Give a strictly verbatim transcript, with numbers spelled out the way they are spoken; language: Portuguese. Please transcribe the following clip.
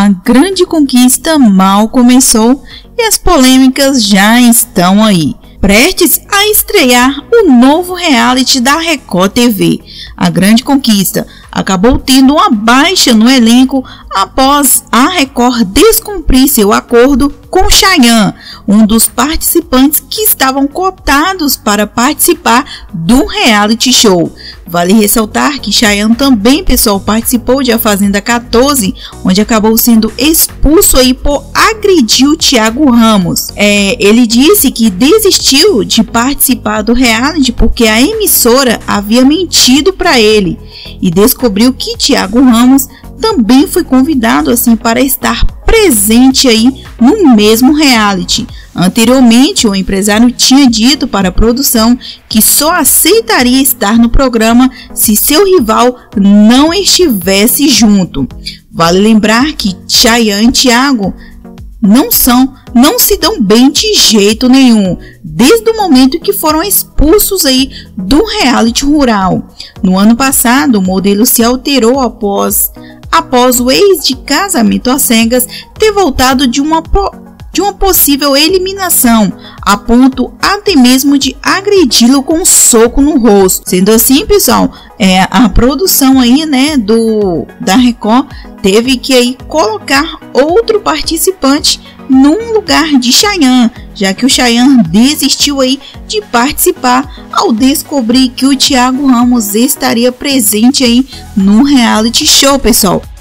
A grande conquista mal começou e as polêmicas já estão aí. Prestes a estrear o novo reality da Record T V. A Grande Conquista acabou tendo uma baixa no elenco após a Record descumprir seu acordo com Chayanne, um dos participantes que estavam cotados para participar do reality show. Vale ressaltar que Chayanne também, pessoal, participou de A Fazenda quatorze, onde acabou sendo expulso aí por agredir o Thiago Ramos. É, ele disse que desistiu de participar do reality porque a emissora havia mentido para ele e descobriu que Thiago Ramos também foi convidado assim para estar presente aí no mesmo reality. Anteriormente, o empresário tinha dito para a produção que só aceitaria estar no programa se seu rival não estivesse junto. Vale lembrar que Chayanne e Thiago não são, não se dão bem de jeito nenhum, desde o momento que foram expulsos aí do reality rural. No ano passado, o modelo se alterou após, após o ex de Casamento às Cegas ter voltado de uma de uma possível eliminação, a ponto até mesmo de agredi-lo com um soco no rosto. Sendo assim, pessoal, é, a produção aí, né, do da Record teve que aí colocar outro participante num lugar de Chayanne, já que o Chayanne desistiu aí de participar ao descobrir que o Thiago Ramos estaria presente aí no reality show, pessoal.